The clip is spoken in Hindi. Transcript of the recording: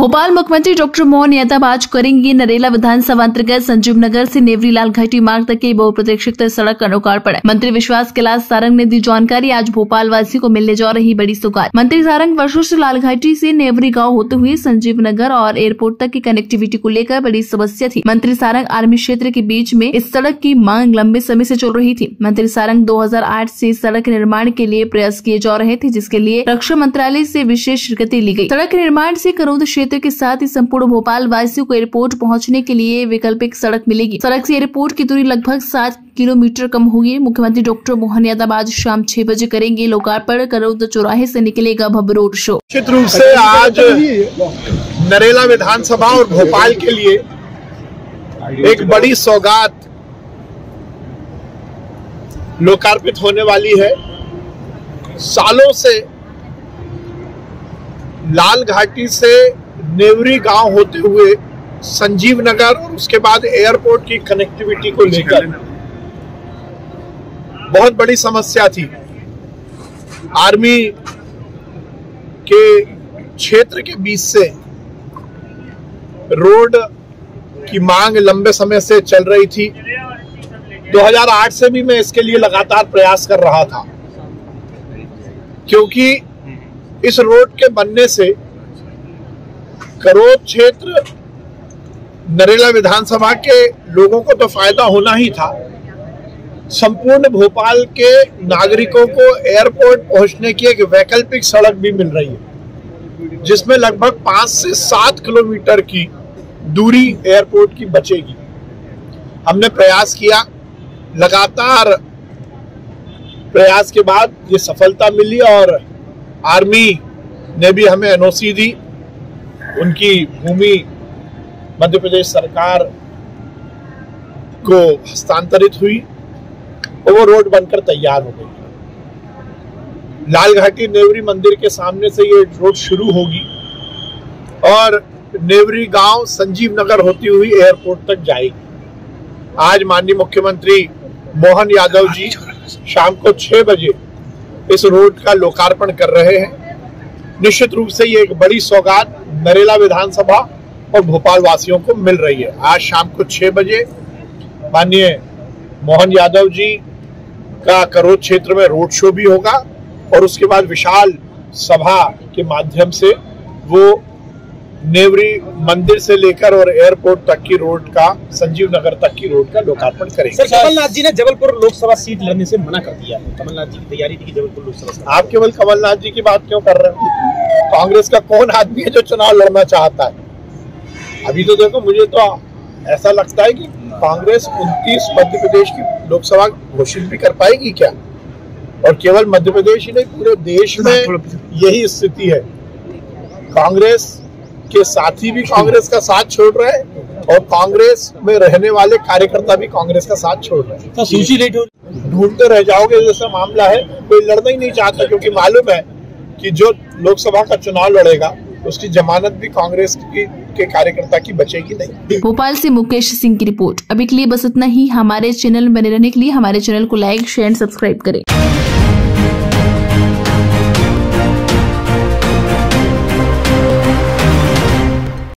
भोपाल मुख्यमंत्री डॉक्टर मोहन यादव आज करेंगे नरेला विधानसभा अंतर्गत संजीव नगर से नेवरी लाल घाटी मार्ग तक की बहुप्रतीक्षित सड़क का लोकार्पण। मंत्री विश्वास कैलाश सारंग ने दी जानकारी। आज भोपाल वासियों को मिलने जा रही बड़ी सौगात। मंत्री सारंग वर्षों से लाल घाटी से नेवरी गांव होते हुए संजीव नगर और एयरपोर्ट तक की कनेक्टिविटी को लेकर बड़ी समस्या थी। मंत्री सारंग आर्मी क्षेत्र के बीच में इस सड़क की मांग लंबे समय से चल रही थी। मंत्री सारंग 2008 से सड़क निर्माण के लिए प्रयास किए जा रहे थे, जिसके लिए रक्षा मंत्रालय से विशेष गति ली गई। सड़क निर्माण से करौद क्षेत्र के साथ ही संपूर्ण भोपाल वासियों को एयरपोर्ट पहुंचने के लिए वैकल्पिक सड़क मिलेगी। सड़क से एयरपोर्ट की दूरी लगभग 7 किलोमीटर कम होगी। मुख्यमंत्री डॉक्टर मोहन यादव आज शाम 6 बजे करेंगे लोकार्पण। करौद चौराहे से निकलेगा भव्य रोड शो। निश्चित रूप से आज नरेला विधानसभा और भोपाल के लिए एक बड़ी सौगात लोकार्पित होने वाली है। सालों से लाल घाटी से नेवरी गांव होते हुए संजीव नगर और उसके बाद एयरपोर्ट की कनेक्टिविटी को लेकर बहुत बड़ी समस्या थी। आर्मी के क्षेत्र के बीच से रोड की मांग लंबे समय से चल रही थी। 2008 से भी मैं इसके लिए लगातार प्रयास कर रहा था, क्योंकि इस रोड के बनने से करौद क्षेत्र नरेला विधानसभा के लोगों को तो फायदा होना ही था, संपूर्ण भोपाल के नागरिकों को एयरपोर्ट पहुंचने की एक वैकल्पिक सड़क भी मिल रही है, जिसमें लगभग 5 से 7 किलोमीटर की दूरी एयरपोर्ट की बचेगी। हमने प्रयास किया, लगातार प्रयास के बाद ये सफलता मिली और आर्मी ने भी हमें एनओसी दी। उनकी भूमि मध्य प्रदेश सरकार को हस्तांतरित हुई और वो रोड बनकर तैयार हो गई। लाल घाटी नेवरी मंदिर के सामने से ये रोड शुरू होगी और नेवरी गांव संजीव नगर होती हुई एयरपोर्ट तक जाएगी। आज माननीय मुख्यमंत्री मोहन यादव जी शाम को 6 बजे इस रोड का लोकार्पण कर रहे हैं। निश्चित रूप से ये एक बड़ी सौगात नरेला विधानसभा और भोपाल वासियों को मिल रही है। आज शाम को 6 बजे माननीय मोहन यादव जी का करौद क्षेत्र में रोड शो भी होगा और उसके बाद विशाल सभा के माध्यम से वो नेवरी मंदिर से लेकर और एयरपोर्ट तक की रोड का, संजीव नगर तक की रोड का लोकार्पण करेंगे। सर, कमलनाथ जी ने जबलपुर लोकसभा सीट लड़ने से मना कर दिया है। कमलनाथ जी की तैयारी थी कि जबलपुर लोकसभा। आप केवल कमलनाथ जी की बात क्यों कर रहे हैं? कांग्रेस का कौन आदमी है जो चुनाव लड़ना चाहता है? अभी तो देखो, मुझे तो ऐसा लगता है कि कांग्रेस 29 मध्य प्रदेश की लोकसभा घोषित भी कर पाएगी क्या? और केवल मध्य प्रदेश ही नहीं, पूरे देश में यही स्थिति है। कांग्रेस के साथी भी कांग्रेस का साथ छोड़ रहे हैं और कांग्रेस में रहने वाले कार्यकर्ता भी कांग्रेस का साथ छोड़ रहे हैं। तो सूची रेट ढूंढते रह जाओगे जैसा मामला है। कोई लड़ना ही नहीं चाहता, क्योंकि मालूम है कि जो लोकसभा का चुनाव लड़ेगा उसकी जमानत भी कांग्रेस के कार्यकर्ता की बचेगी नहीं। भोपाल से मुकेश सिंह की रिपोर्ट। अभी के लिए बस इतना ही। हमारे चैनल में बने रहने के लिए हमारे चैनल को लाइक, शेयर, सब्सक्राइब करें।